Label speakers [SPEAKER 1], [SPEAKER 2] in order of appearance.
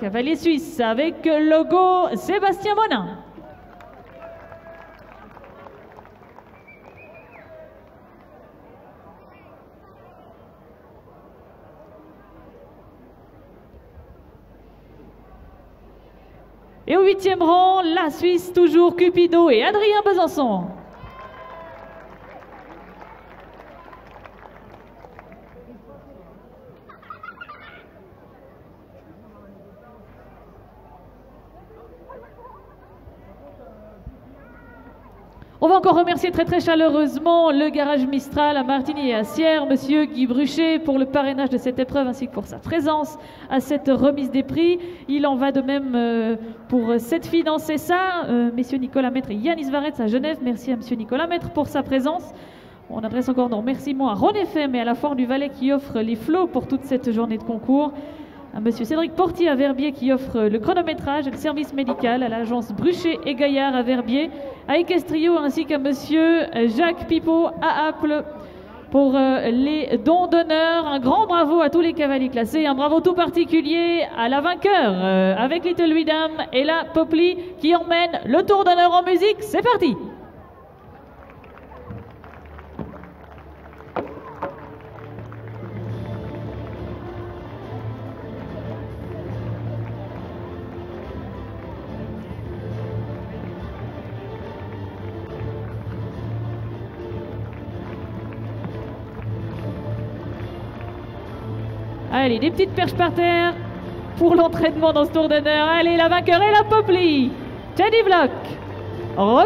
[SPEAKER 1] cavalier suisse avec le logo Sébastien Monin. Et au 8e rang, la Suisse, toujours Cupido et Adrien Besançon. On va encore remercier très chaleureusement le garage Mistral à Martigny et à Sierre, monsieur Guy Bruchet, pour le parrainage de cette épreuve ainsi que pour sa présence à cette remise des prix. Il en va de même pour cette fille dans Cessa, messieurs Nicolas Maître et Yanis Varetz à Genève. Merci à monsieur Nicolas Maître pour sa présence. On adresse encore nos remerciements à Ron FM et à la Foire du Valais qui offre les flots pour toute cette journée de concours. À monsieur Cédric Portier à Verbier qui offre le chronométrage et le service médical, à l'agence Bruchet et Gaillard à Verbier, à Equestrio ainsi qu'à monsieur Jacques Pipeau à Apple pour les dons d'honneur. Un grand bravo à tous les cavaliers classés, un bravo tout particulier à la vainqueur avec Little Widam et la Poply qui emmène le tour d'honneur en musique. C'est parti! Allez, des petites perches par terre pour l'entraînement dans ce tour d'honneur. Allez, la vainqueur est la Poply. Teddy Block.